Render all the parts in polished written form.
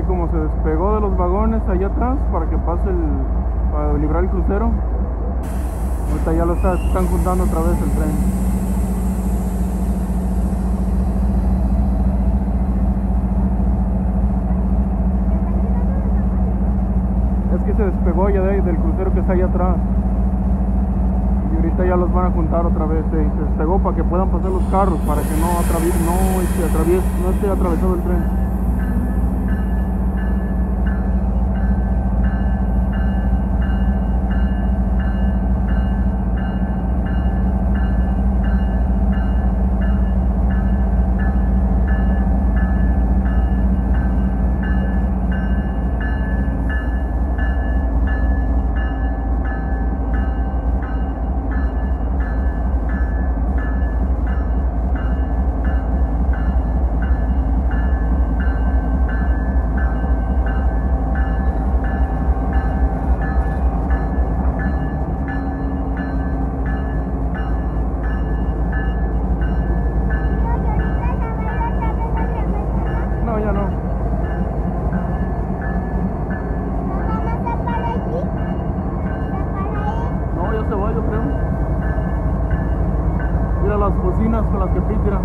como se despegó de los vagones allá atrás para que pase para librar el crucero. Ahorita ya lo están juntando otra vez el tren. Es que se despegó ya del crucero que está allá atrás. Y ahorita ya los van a juntar otra vez. Se despegó para que puedan pasar los carros, para que no esté atravesado el tren. Las bocinas con las que pitiran.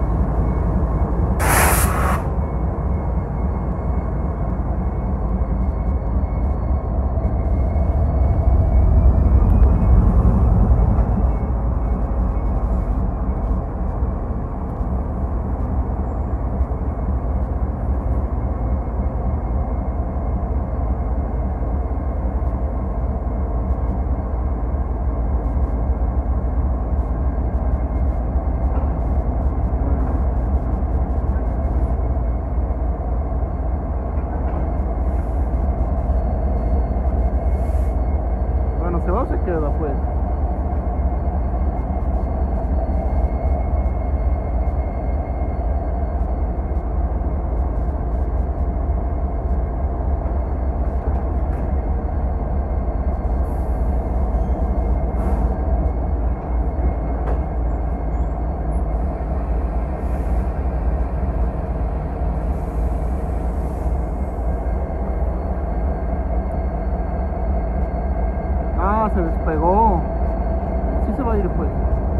¿Se va o se queda pues? Se despegó. Sí se va a ir pues.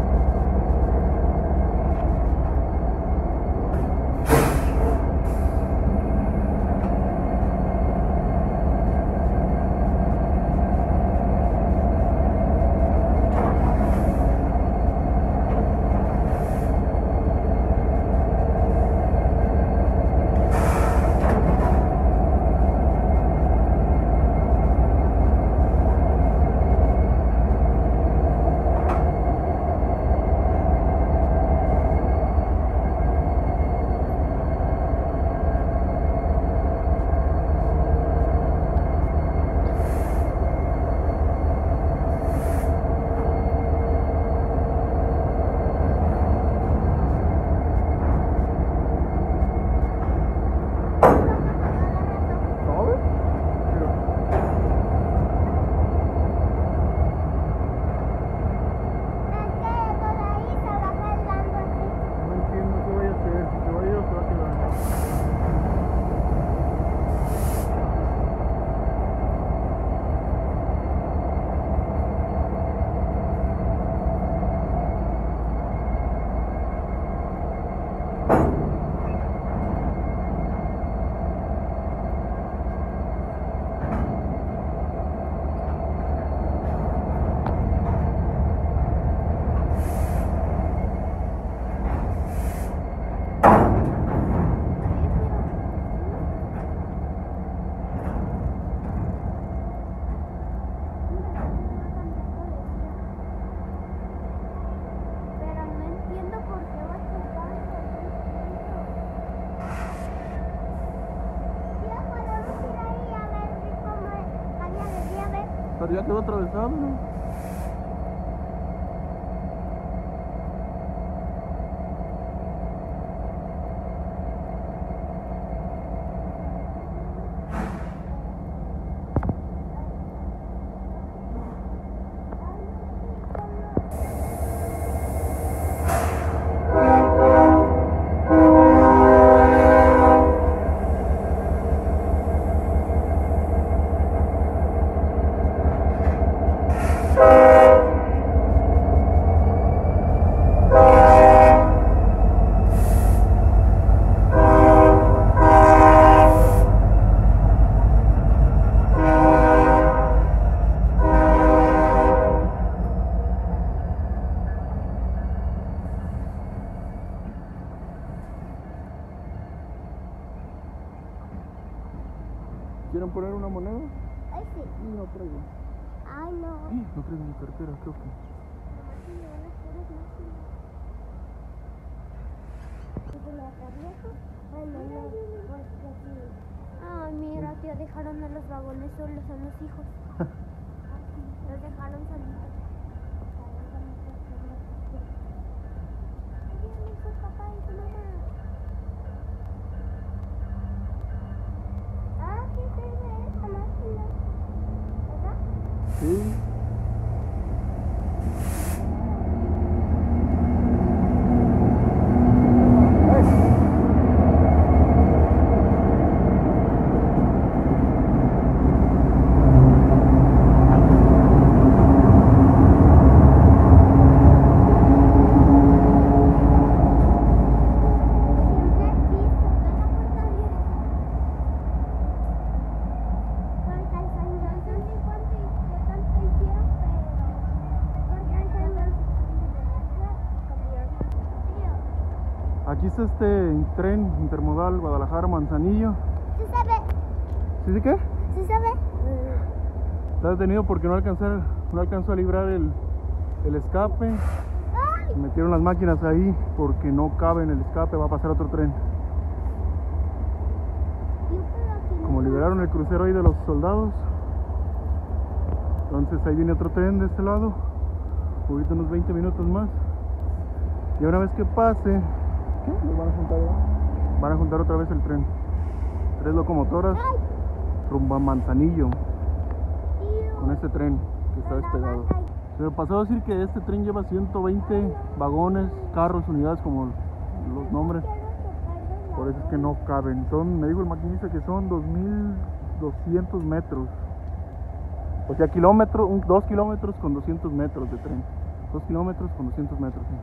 Pero ya quedó atravesado, ¿no? ¿Quieren poner una moneda? Ay, sí. No traigo. Ay, no. No traigo mi cartera, creo que. Ay, mira, tía, dejaron a los vagones solos, a los hijos. Los dejaron solitos. Díganle su papá y su mamá. Ah, sí, sirve esta máquina. ¿Verdad? Sí. Aquí está este tren intermodal Guadalajara-Manzanillo. ¿Sí sabe? ¿Sí qué? ¿Sí sabe? Está detenido porque no alcanzó a librar el escape. ¡Ay! Metieron las máquinas ahí porque no cabe en el escape, va a pasar otro tren. Como liberaron el crucero ahí de los soldados, entonces ahí viene otro tren de este lado, ahorita unos 20 minutos más. Y una vez que pase, ¿qué? ¿Los van a juntar ya? Van a juntar otra vez el tren. 3 locomotoras rumbo a Manzanillo con este tren que está despegado. Se me pasó a decir que este tren lleva 120 vagones, carros, unidades, como los nombres. Por eso es que no caben. Me dijo el maquinista que son 2.200 metros. O sea, 2 kilómetros con 200 metros de tren. 2 kilómetros con 200 metros, sí.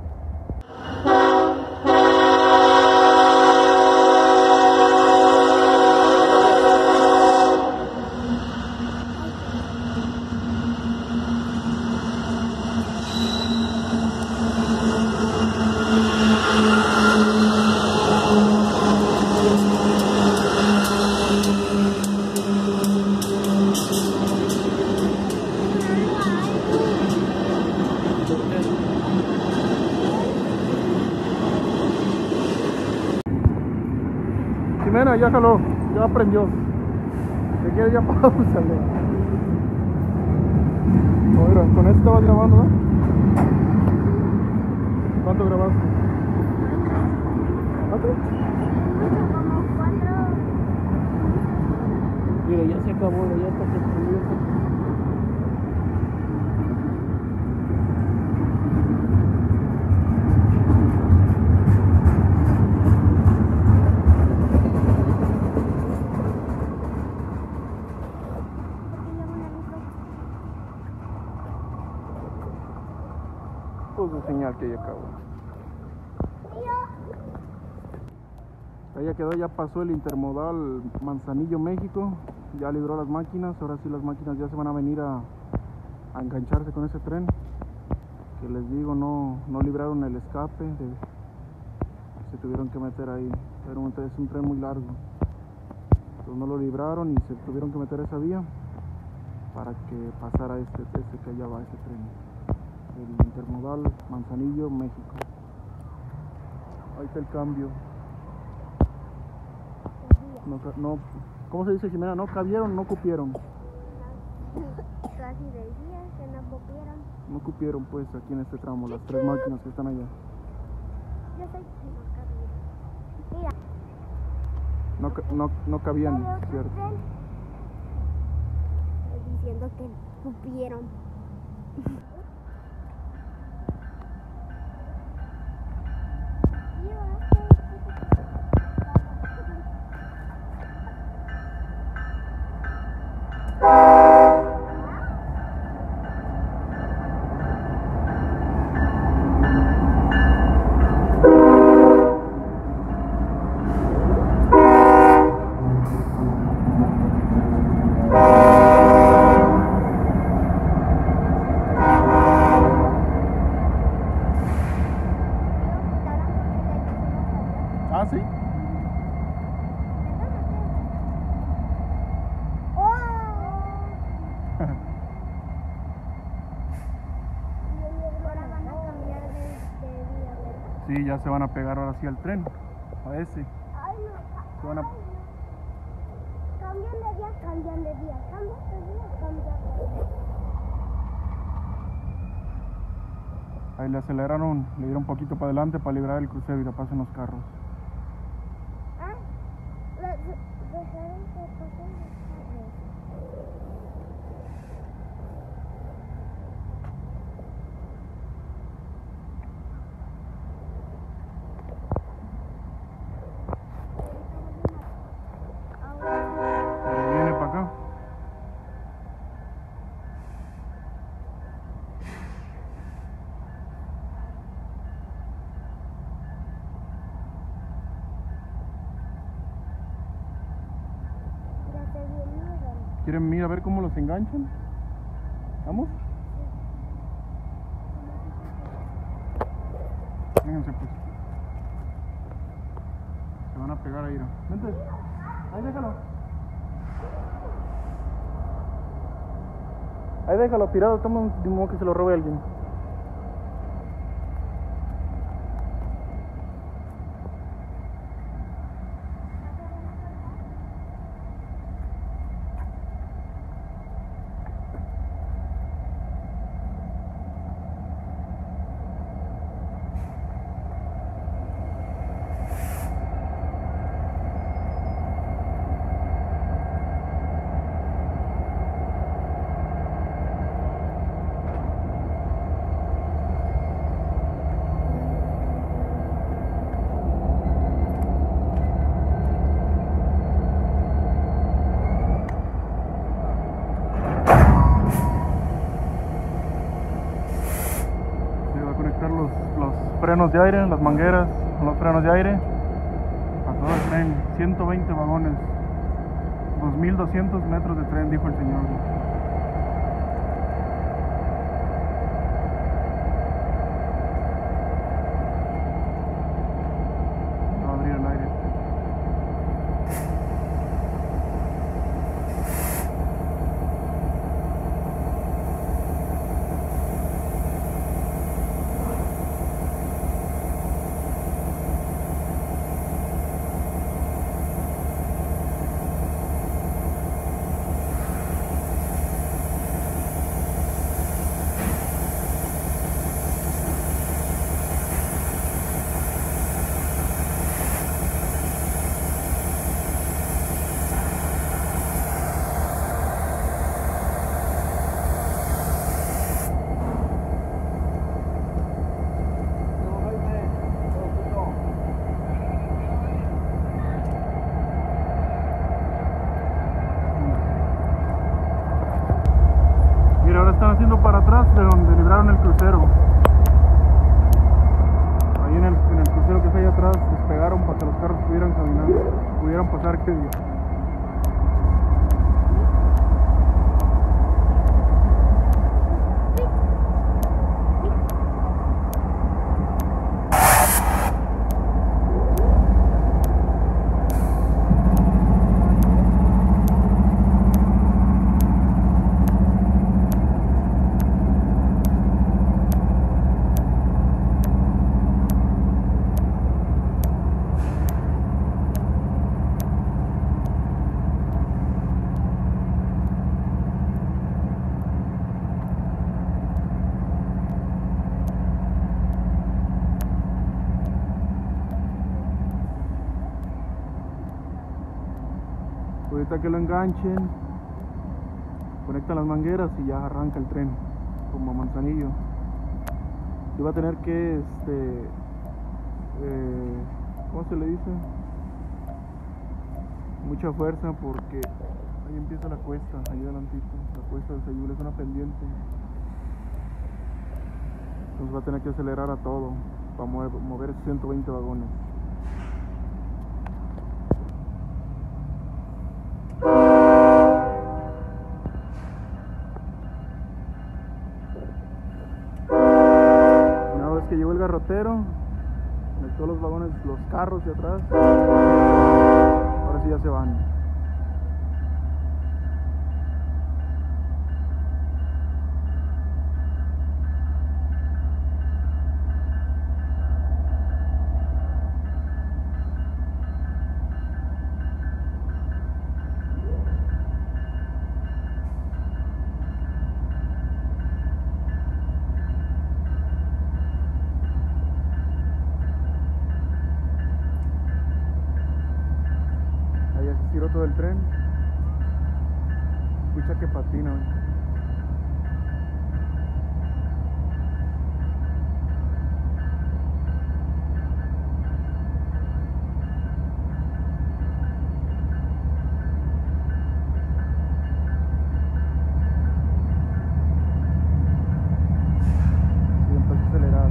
Jimena, ya jaló, ya prendió. Si quieres ya pausale. Mira, con esto estabas grabando, ¿no? ¿Cuánto grabaste? ¿Cuánto? Como 4. Mira, ya se acabó, ya está construido. Pues un señal que ya acabó. Ahí ya quedó, ya pasó el intermodal Manzanillo, México. Ya libró las máquinas. Ahora sí las máquinas ya se van a venir a engancharse con ese tren. Que les digo, no libraron el escape. Se tuvieron que meter ahí. Pero es un tren muy largo. Entonces no lo libraron y se tuvieron que meter a esa vía para que pasara este que allá va, ese tren. El intermodal Manzanillo, México. Ahí está el cambio. No, ¿cómo se dice, Jimena? ¿No cabieron, no cupieron? Casi decía que no cupieron. No cupieron pues aquí en este tramo, las 3 máquinas que están allá. Yo sé que no cabían. Mira. No cabían, ¿cierto? Diciendo que cupieron. Sí, ya se van a pegar ahora sí al tren, a ese. Ay, no. Se van a... Cambian de día, cambian de día, cambian de día, cambian de día. Ahí le aceleraron, le dieron un poquito para adelante para librar el crucero y le pasen los carros. Ah, dejaron que pasen los carros. Viene para acá. Ya te vinieron. ¿Quieren ir a ver cómo los enganchan? ¿Vamos? Vénganse pues. Se van a pegar ahí. Vente. Ahí déjalo. Ahí déjalo tirado, toma de modo que se lo robe alguien. Los frenos de aire, las mangueras con los frenos de aire a todo el tren. 120 vagones, 2200 metros de tren, dijo el señor. Va a abrir el aire. Mira, ahora están haciendo para atrás de donde libraron el crucero. Ahí en el crucero que está ahí atrás despegaron para que los carros pudieran caminar, pudieran pasar, ¿qué día? Ahorita que lo enganchen, conectan las mangueras y ya arranca el tren como Manzanillo. Y va a tener que, ¿cómo se le dice? Mucha fuerza porque ahí empieza la cuesta, ahí adelantito, la cuesta del Sayul es una pendiente. Entonces va a tener que acelerar a todo para mover 120 vagones. Que llegó el garrotero, metió los vagones, los carros de atrás. Ahora sí ya se van. giró todo el tren. Escucha que patina, güey. Y empezó a acelerar.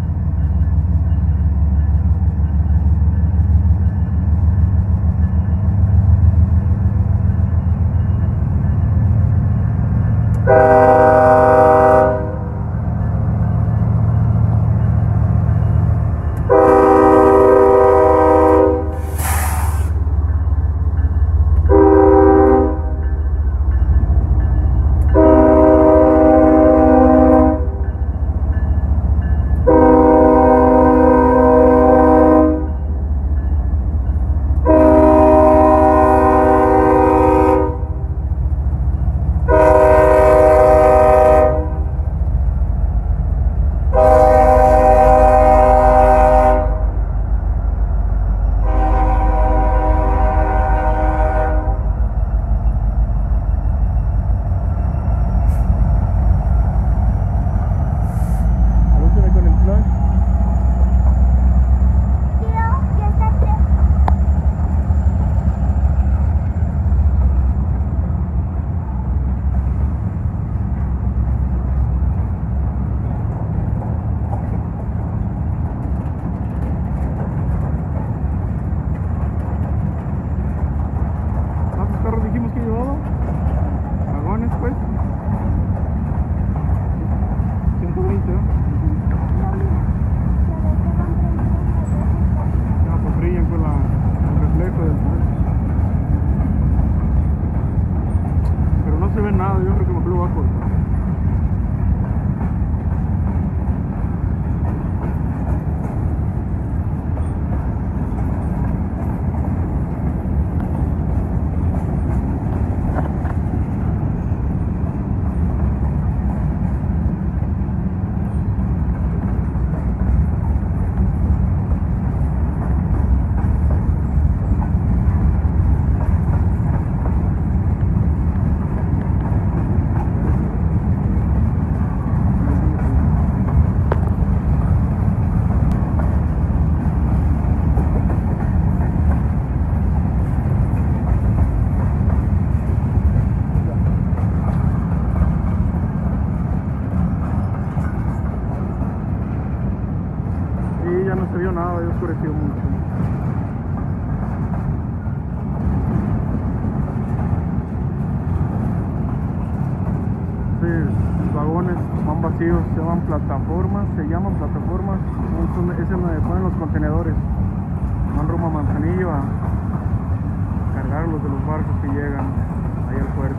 Dijimos que llevaba vagones, pues 120, ¿no? Ya, pues brillan con el reflejo del sol. Pero no se ve nada, yo creo que mejor lo voy a cortar. Ya no se vio nada, ya oscureció mucho. Sí, los vagones van vacíos, se llaman plataformas, es donde ponen los contenedores. Van rumbo a Manzanillo a cargar los de los barcos que llegan ahí al puerto.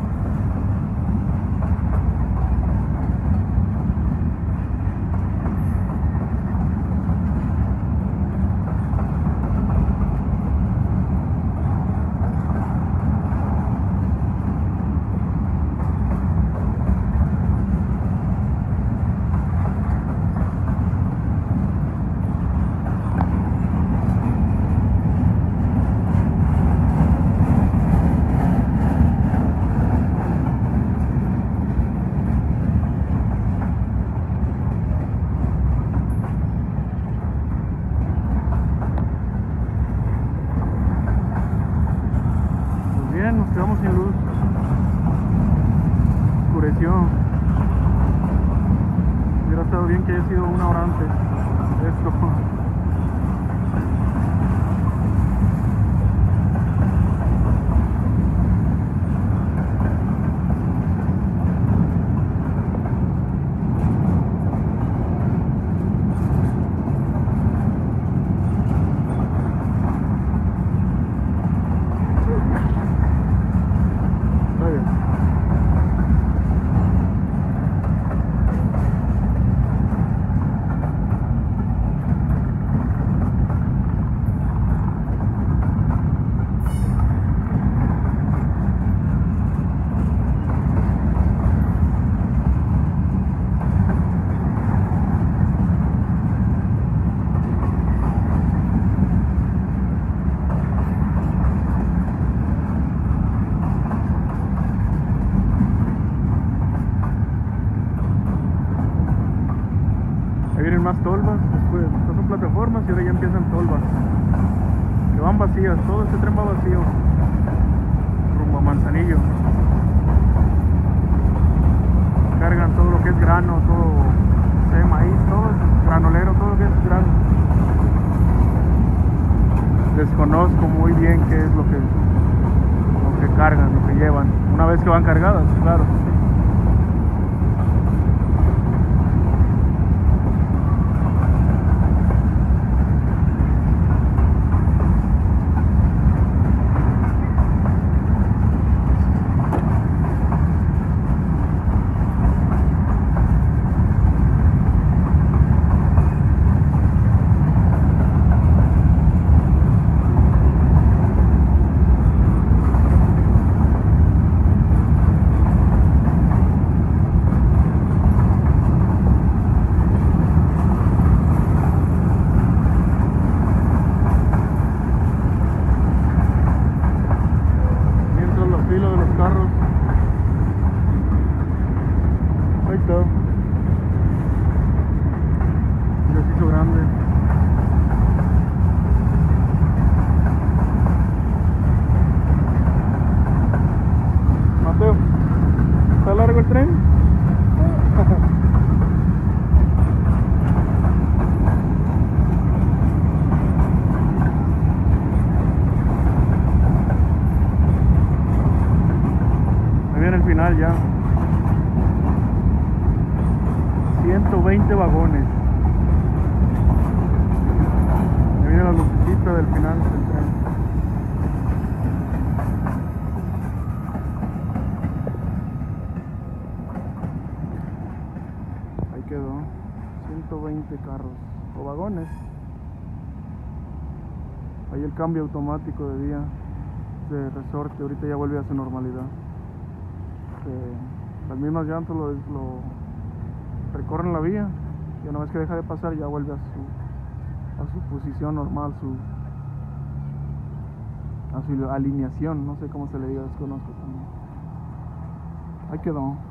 Nos quedamos sin luz, oscureció. Hubiera estado bien que haya sido una hora antes esto. y ahora ya empiezan tolvas que van vacías, todo este tren va vacío rumbo a Manzanillo. Cargan todo lo que es grano, todo maíz, todo es granolero, todo lo que es grano. Desconozco muy bien qué es lo que cargan, lo que llevan, una vez que van cargadas, claro. ¿Está largo el tren? Ahí viene el final ya. 120 vagones. Ahí viene la lucecita del final del tren. Quedó 120 carros o vagones. Ahí el cambio automático de vía de resorte, ahorita ya vuelve a su normalidad. Las mismas llantas lo recorren la vía y una vez que deja de pasar ya vuelve a su posición normal, a su alineación, no sé cómo se le diga, desconozco también. Ahí quedó.